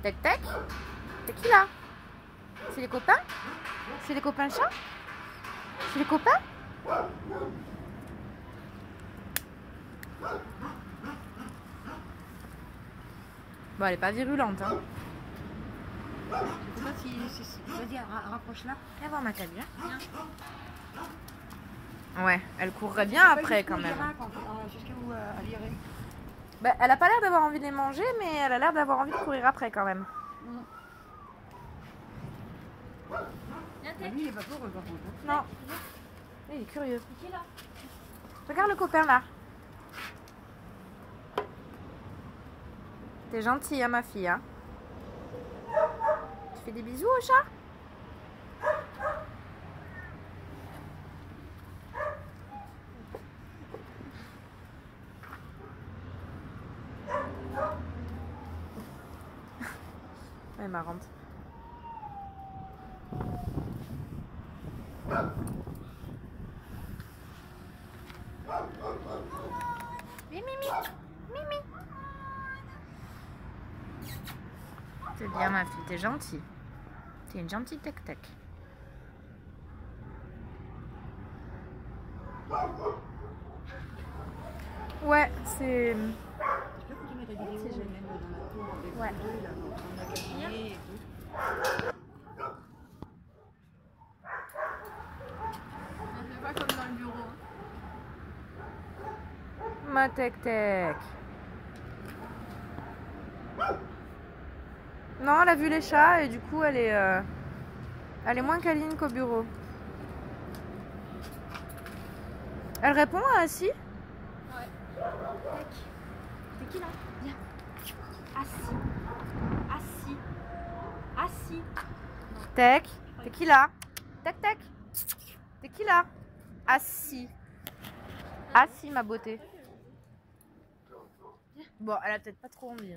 Tac tac. C'est qui là? C'est les copains? C'est les copains chats? C'est les copains? Bon, elle est pas virulente, hein. Je sais pas si... Vas-y, rapproche-la. Viens voir ma cabine. Ouais, elle courrait bien après quand même. Jusqu'à où elle irait. Bah, elle a pas l'air d'avoir envie de les manger, mais elle a l'air d'avoir envie de courir après quand même. Lui, il est pas pour, par contre. Non. Il est curieux. Regarde le copain là. T'es gentille, hein, ma fille. Hein. Tu fais des bisous au chat? Elle est marrante. Mimi, Mimi. C'est bien ma fille, t'es gentille. T'es une gentille tac-tac. Ouais, c'est... Je peux que tu mettes la vidéo même dans la tour avec Ouais. les deux, là, dans la cabinet et tout. C'est pas comme dans le bureau. Ma tac-tac. Non, elle a vu les chats et du coup elle est moins câline qu'au bureau. Elle répond à Assis? Ouais. Tac. T'es qui là? Viens. Assis. Assis. Assis. Tac. T'es qui là? Tac tac. T'es qui là? Assis. Assis ma beauté. Bon, elle a peut-être pas trop envie.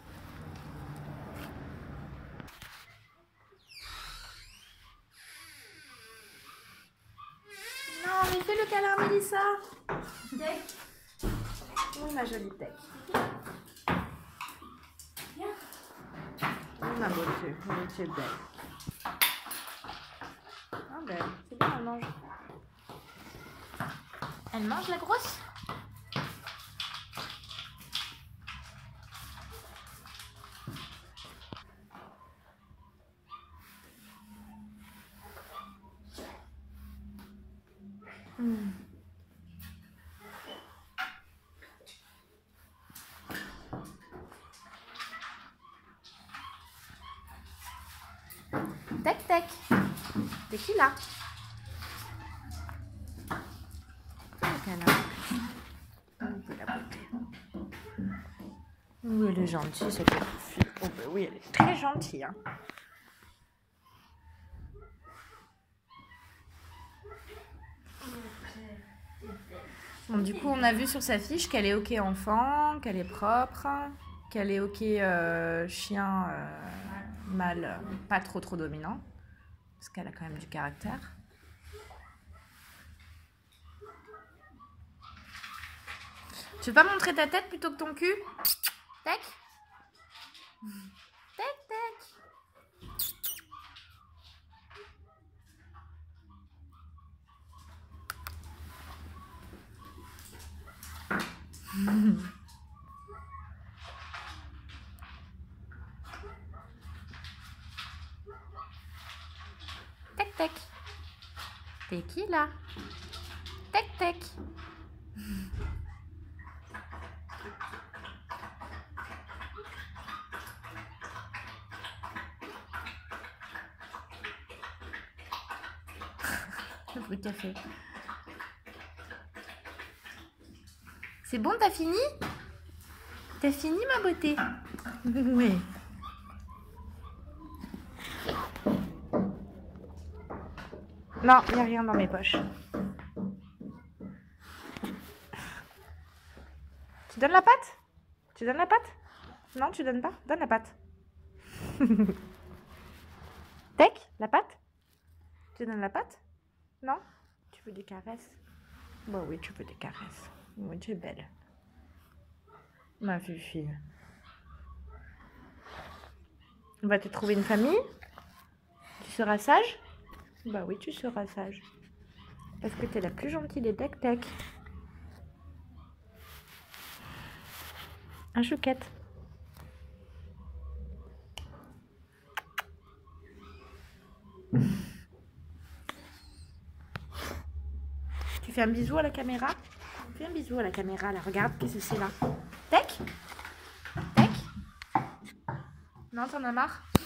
Non, mais fais le câlin, Mélissa. Tech. Oui, ma jolie Tech. Oui, ma beauté. Oui, tu es belle. Ah ben, c'est bien, elle mange. Elle mange la grosse? Tac tac. T'es qui là? Oui, elle est gentille, cette petite fille. Oh ben oui, elle est très gentille. Hein. Bon, du coup, on a vu sur sa fiche qu'elle est OK enfant, qu'elle est propre, qu'elle est OK chien mâle, pas trop dominant, parce qu'elle a quand même du caractère. Tu veux pas montrer ta tête plutôt que ton cul? Tac. Tac, tac. Tac, tac. T'es qui là? Tac, tac. Le bruit de café. C'est bon, t'as fini? T'as fini, ma beauté? Oui. Non, il n'y a rien dans mes poches. Tu donnes la patte? Tu donnes la patte? Non, tu donnes pas? Donne la patte. Tac, la patte? Tu donnes la patte? Non? Tu veux des caresses? Bon, oui, tu veux des caresses. Oui, tu es belle. Ma fille. On va te trouver une famille. Tu seras sage? Bah oui, tu seras sage. Parce que t'es la plus gentille des tac-tac. Un chouquette. Tu fais un bisou à la caméra? Fais un bisou à la caméra, là. Regarde, qu'est-ce que c'est là? Tac? Tac? Non, t'en as marre?